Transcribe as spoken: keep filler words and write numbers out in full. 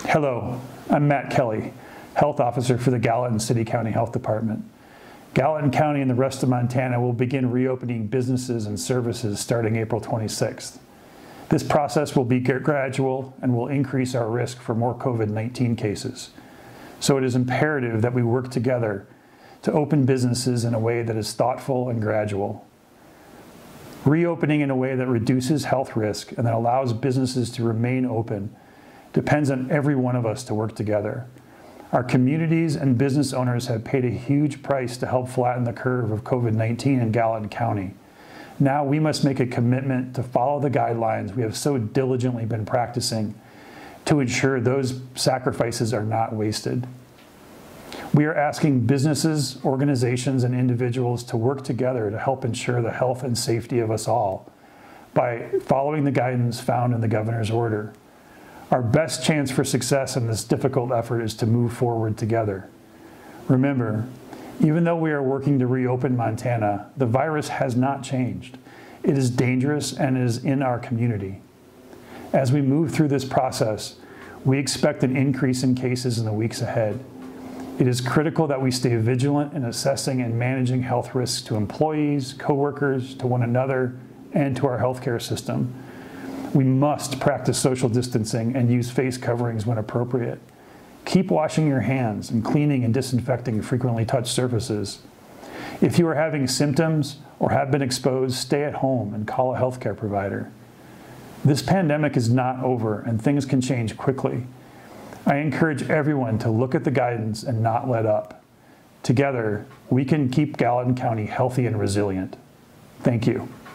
Hello, I'm Matt Kelley, Health Officer for the Gallatin City-County Health Department. Gallatin County and the rest of Montana will begin reopening businesses and services starting April twenty-sixth. This process will be gradual and will increase our risk for more COVID nineteen cases. So it is imperative that we work together to open businesses in a way that is thoughtful and gradual. Reopening in a way that reduces health risk and that allows businesses to remain open depends on every one of us to work together. Our communities and business owners have paid a huge price to help flatten the curve of COVID nineteen in Gallatin County. Now we must make a commitment to follow the guidelines we have so diligently been practicing to ensure those sacrifices are not wasted. We are asking businesses, organizations, and individuals to work together to help ensure the health and safety of us all by following the guidance found in the governor's order. Our best chance for success in this difficult effort is to move forward together. Remember, even though we are working to reopen Montana, the virus has not changed. It is dangerous and is in our community. As we move through this process, we expect an increase in cases in the weeks ahead. It is critical that we stay vigilant in assessing and managing health risks to employees, coworkers, to one another, and to our healthcare system. We must practice social distancing and use face coverings when appropriate. Keep washing your hands and cleaning and disinfecting frequently touched surfaces. If you are having symptoms or have been exposed, stay at home and call a healthcare provider. This pandemic is not over and things can change quickly. I encourage everyone to look at the guidance and not let up. Together, we can keep Gallatin County healthy and resilient. Thank you.